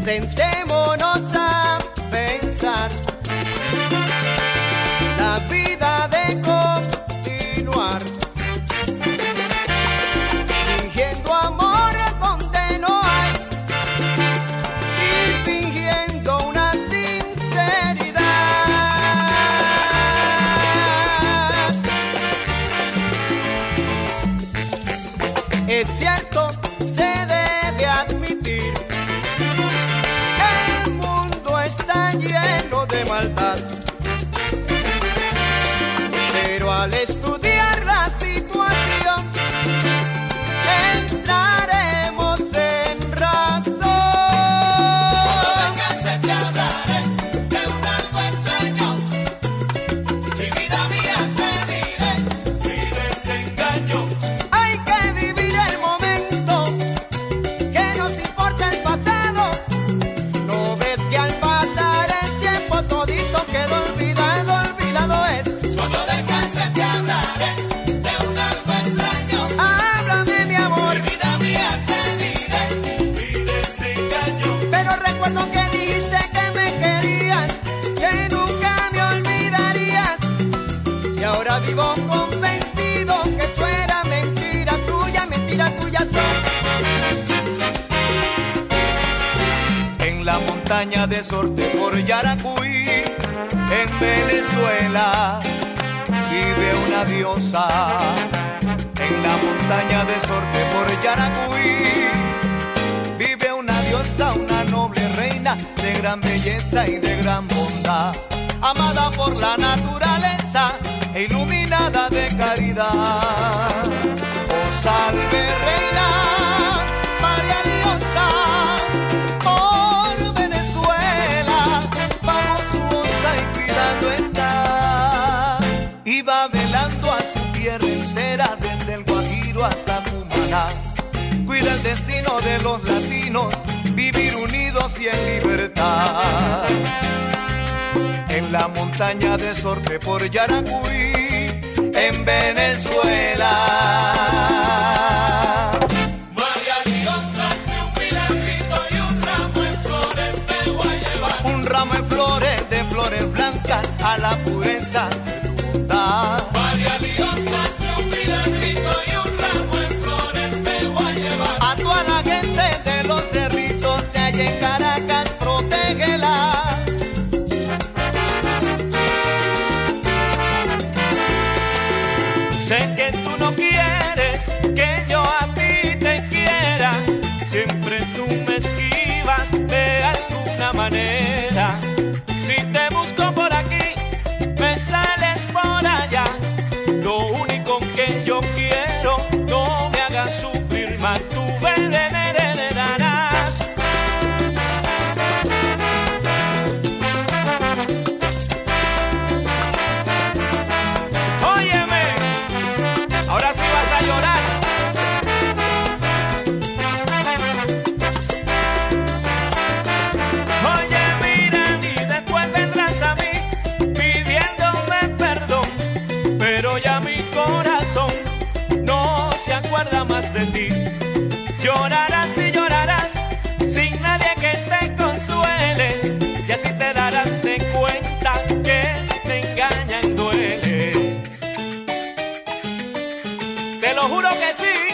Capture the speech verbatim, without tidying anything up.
Sentémonos a pensar la vida de continuar, fingiendo amor donde no hay y fingiendo una sinceridad. Es cierto, se debe admitir, el mundo está lleno de maldad, pero al estudiar la situación entraremos en razón. Cuando descanse te hablaré de un algo extraño, mi vida mía te diré mi desengaño. Hay que vivir el momento, que nos importa el pasado. ¿No ves que al pasar el tiempo todito quedó olvidado, olvidado es? Cuando descanse te hablaré de un algo extraño, Háblame, mi amor, mi vida mía te diré mi desengaño. pero recuerdo que dijiste que me querías, que nunca me olvidarías, y ahora vivo convencido que eso era mentira tuya, mentira tuya soy. En la montaña de Sorte por Yaracuy, en Venezuela, vive una diosa. En la montaña de Sorte por Yaracuy, vive una diosa, una noble reina de gran belleza y de gran bondad, amada por la naturaleza e iluminada de caridad. Oh, salve reina María Leonza, por Venezuela, bajo su onza y cuidando está. Y va velando a su tierra entera, desde el Guajiro hasta Cumaná. Cuida el destino de los latinos, vivir unidos y en libertad. En la montaña de Sorte por Yaracuy, en Venezuela. María Leonza, un milagrito y un ramo en flores te voy a llevar. Un ramo de flores, de flores blancas, a la pureza de tu bondad. María Leonza, un milagrito y un ramo en flores te voy a llevar. A toda la gente de los cerritos, se halla en Caracas, protégela. Sé que tú no quieres que yo a ti te quiera, siempre tú me esquivas de alguna manera. Si te busco por aquí, me sales por allá. Lo único que yo quiero, no me hagas sufrir más, tú venderás. Óyeme, ahora sí vas a llorar. Oye, mira, y después vendrás a mí pidiéndome perdón, pero ya mi corazón no se acuerda más de ti. Llorarás y llorarás sin nadie que te consuele, y así te darás de cuenta que si te engañan duele. Te lo juro que sí.